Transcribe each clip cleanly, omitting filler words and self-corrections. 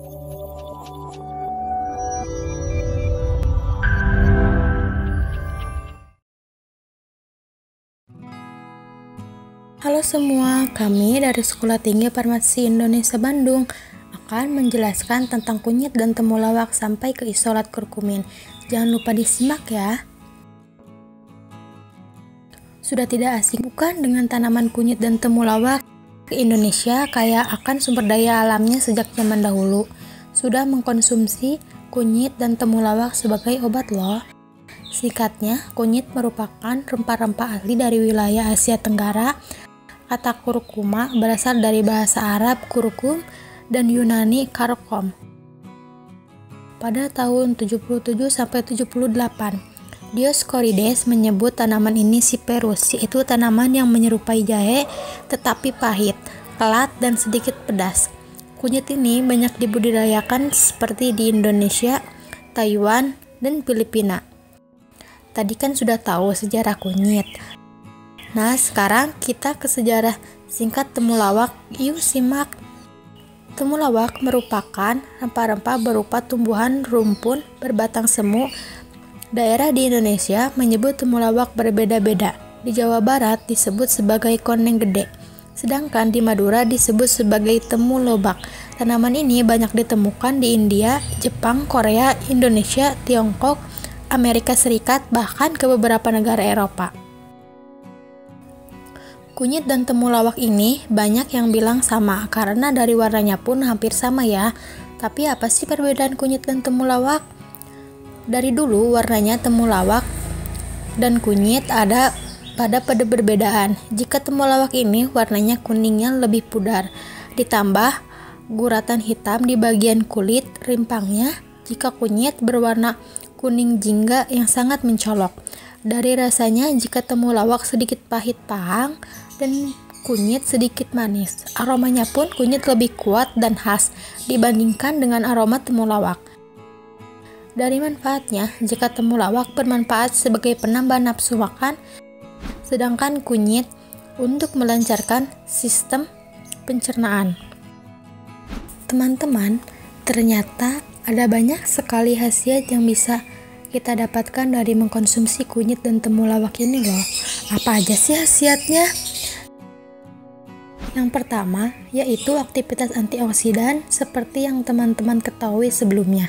Halo semua, kami dari Sekolah Tinggi Farmasi Indonesia Bandung akan menjelaskan tentang kunyit dan temulawak sampai ke isolat kurkumin. Jangan lupa disimak ya. Sudah tidak asing bukan dengan tanaman kunyit dan temulawak? Ke Indonesia kaya akan sumber daya alamnya sejak zaman dahulu. Sudah mengkonsumsi kunyit dan temulawak sebagai obat loh. Singkatnya, kunyit merupakan rempah-rempah asli dari wilayah Asia Tenggara. Kata kurkuma berasal dari bahasa Arab kurkum dan Yunani karkom. Pada tahun 77-78, Dioscorides menyebut tanaman ini Cyperus, yaitu tanaman yang menyerupai jahe tetapi pahit, kelat, dan sedikit pedas. Kunyit ini banyak dibudidayakan seperti di Indonesia, Taiwan, dan Filipina. Tadi kan sudah tahu sejarah kunyit. Nah, sekarang kita ke sejarah singkat temulawak. Yuk simak. Temulawak merupakan rempah-rempah berupa tumbuhan rumpun berbatang semu. Daerah di Indonesia menyebut temulawak berbeda-beda. Di Jawa Barat disebut sebagai koneng gede, sedangkan di Madura disebut sebagai temulobak. Tanaman ini banyak ditemukan di India, Jepang, Korea, Indonesia, Tiongkok, Amerika Serikat, bahkan ke beberapa negara Eropa. Kunyit dan temulawak ini banyak yang bilang sama karena dari warnanya pun hampir sama ya. Tapi apa sih perbedaan kunyit dan temulawak? Dari dulu warnanya temulawak dan kunyit ada pada perbedaan. Jika temulawak ini warnanya kuningnya lebih pudar, ditambah guratan hitam di bagian kulit rimpangnya. Jika kunyit berwarna kuning jingga yang sangat mencolok. Dari rasanya, jika temulawak sedikit pahit pahang dan kunyit sedikit manis. Aromanya pun kunyit lebih kuat dan khas dibandingkan dengan aroma temulawak. Dari manfaatnya, jika temulawak bermanfaat sebagai penambah nafsu makan, sedangkan kunyit untuk melancarkan sistem pencernaan. Teman-teman, ternyata ada banyak sekali khasiat yang bisa kita dapatkan dari mengkonsumsi kunyit dan temulawak ini loh. Apa aja sih khasiatnya? Yang pertama, yaitu aktivitas antioksidan seperti yang teman-teman ketahui sebelumnya.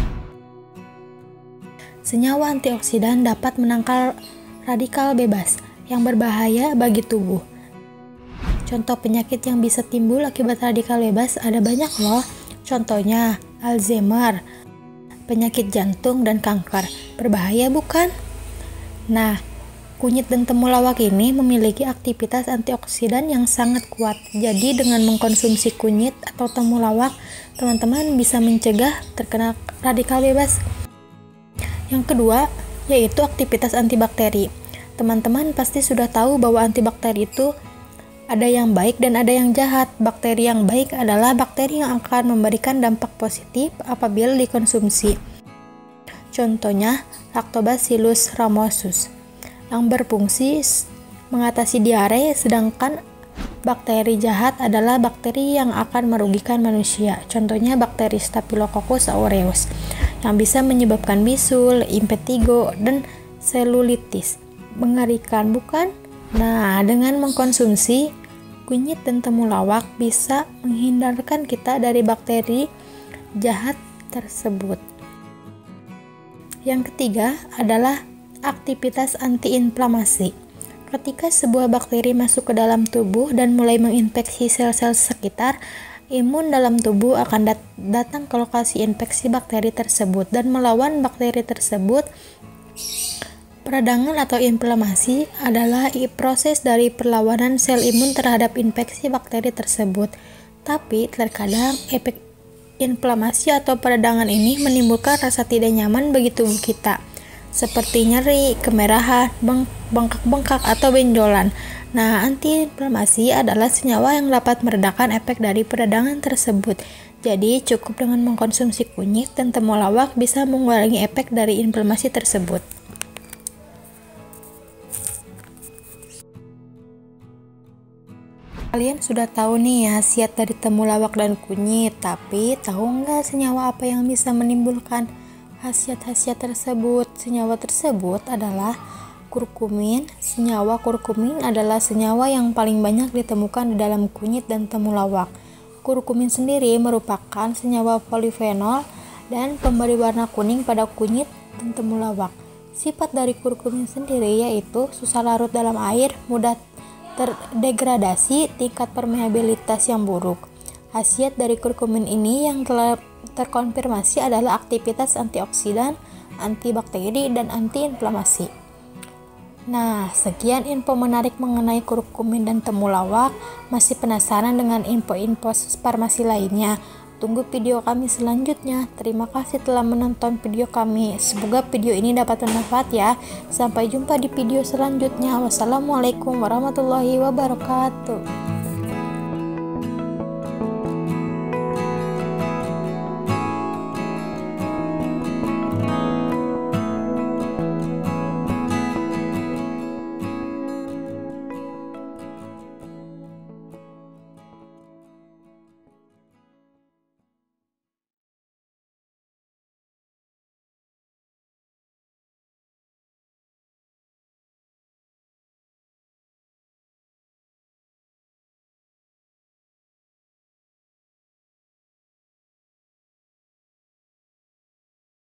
Senyawa antioksidan dapat menangkal radikal bebas yang berbahaya bagi tubuh. Contoh penyakit yang bisa timbul akibat radikal bebas ada banyak loh. Contohnya Alzheimer, penyakit jantung, dan kanker. Berbahaya bukan? Nah, kunyit dan temulawak ini memiliki aktivitas antioksidan yang sangat kuat. Jadi dengan mengkonsumsi kunyit atau temulawak, teman-teman bisa mencegah terkena radikal bebas. Yang kedua, yaitu aktivitas antibakteri. Teman-teman pasti sudah tahu bahwa antibakteri itu ada yang baik dan ada yang jahat. Bakteri yang baik adalah bakteri yang akan memberikan dampak positif apabila dikonsumsi. Contohnya, Lactobacillus rhamnosus yang berfungsi mengatasi diare, sedangkan bakteri jahat adalah bakteri yang akan merugikan manusia. Contohnya bakteri Staphylococcus aureus yang bisa menyebabkan bisul, impetigo, dan selulitis. Mengerikan bukan? Nah, dengan mengkonsumsi kunyit dan temulawak bisa menghindarkan kita dari bakteri jahat tersebut. Yang ketiga adalah aktivitas antiinflamasi. Ketika sebuah bakteri masuk ke dalam tubuh dan mulai menginfeksi sel-sel sekitar, imun dalam tubuh akan datang ke lokasi infeksi bakteri tersebut dan melawan bakteri tersebut. Peradangan atau inflamasi adalah proses dari perlawanan sel imun terhadap infeksi bakteri tersebut. Tapi terkadang efek inflamasi atau peradangan ini menimbulkan rasa tidak nyaman bagi tubuh kita, seperti nyeri, kemerahan, bengkak-bengkak, atau benjolan. Nah, antiinflamasi adalah senyawa yang dapat meredakan efek dari peradangan tersebut. Jadi, cukup dengan mengkonsumsi kunyit dan temulawak bisa mengurangi efek dari inflamasi tersebut. Kalian sudah tahu nih khasiat dari temulawak dan kunyit, tapi tahu nggak senyawa apa yang bisa menimbulkan khasiat-khasiat tersebut? Senyawa tersebut adalah kurkumin. Senyawa kurkumin adalah senyawa yang paling banyak ditemukan di dalam kunyit dan temulawak. Kurkumin sendiri merupakan senyawa polifenol dan pemberi warna kuning pada kunyit dan temulawak. Sifat dari kurkumin sendiri yaitu susah larut dalam air, mudah terdegradasi, tingkat permeabilitas yang buruk. Khasiat dari kurkumin ini yang telah terkonfirmasi adalah aktivitas antioksidan, antibakteri, dan antiinflamasi. Nah, sekian info menarik mengenai kurkumin dan temulawak. Masih penasaran dengan info-info farmasi lainnya? Tunggu video kami selanjutnya. Terima kasih telah menonton video kami. Semoga video ini dapat bermanfaat ya. Sampai jumpa di video selanjutnya. Wassalamualaikum warahmatullahi wabarakatuh.